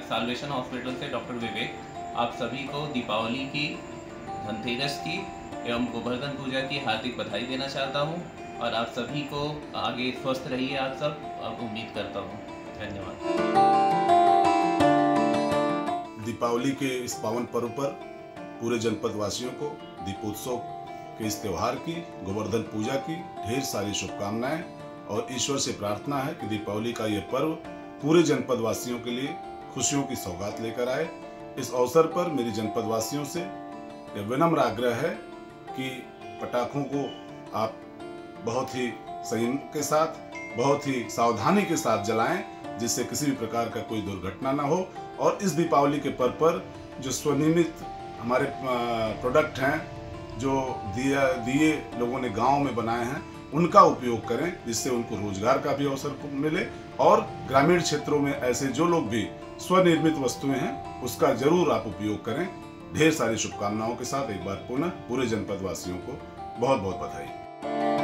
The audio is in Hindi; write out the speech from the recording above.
साल्वेशन हॉस्पिटल से डॉक्टर विवेक। आप सभी को दीपावली की, धनतेरस की एवं गोवर्धन पूजा की हार्दिक बधाई देना चाहता हूं और आप सभी को आगे स्वस्थ रहिए आप सब, उम्मीद करता हूं। धन्यवाद। दीपावली के इस पावन पर्व पर पूरे जनपद वासियों को दीपोत्सव के इस त्यौहार की, गोवर्धन पूजा की ढेर सारी शुभकामनाएं और ईश्वर से प्रार्थना है कि दीपावली का यह पर्व पूरे जनपद वासियों के लिए खुशियों की सौगात लेकर आए। इस अवसर पर मेरी जनपद वासियों से यह विनम्र आग्रह है कि पटाखों को आप बहुत ही संयम के साथ, बहुत ही सावधानी के साथ जलाएं, जिससे किसी भी प्रकार का कोई दुर्घटना ना हो। और इस दीपावली के पर्व पर जो स्वनिर्मित हमारे प्रोडक्ट हैं, जो दिए लोगों ने गांव में बनाए हैं, उनका उपयोग करें, जिससे उनको रोजगार का भी अवसर मिले। और ग्रामीण क्षेत्रों में ऐसे जो लोग भी स्वनिर्मित वस्तुएं हैं, उसका जरूर आप उपयोग करें। ढेर सारी शुभकामनाओं के साथ एक बार पुनः पूरे जनपद वासियों को बहुत बहुत बधाई।